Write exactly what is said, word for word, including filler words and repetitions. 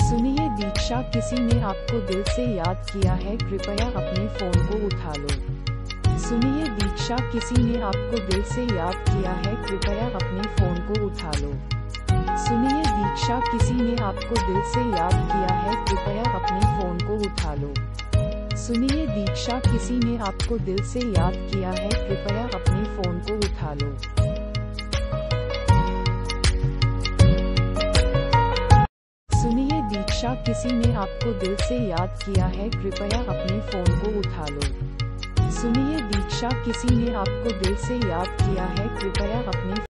सुनिए दीक्षा, किसी ने आपको दिल से याद किया है, कृपया अपने फोन को उठा लो। सुनिए दीक्षा, किसी ने आपको दिल से याद किया है, कृपया अपने फोन को उठा लो। सुनिए दीक्षा, किसी ने आपको दिल से याद किया है, कृपया अपने फोन को उठा लो। सुनिए दीक्षा, किसी ने आपको दिल से याद किया है, कृपया अपने फोन को उठा लो। सुनिए दीक्षा, किसी ने आपको दिल से याद किया है, कृपया अपने फोन को उठा लो। सुनिए दीक्षा, किसी ने आपको दिल से याद किया है, कृपया अपने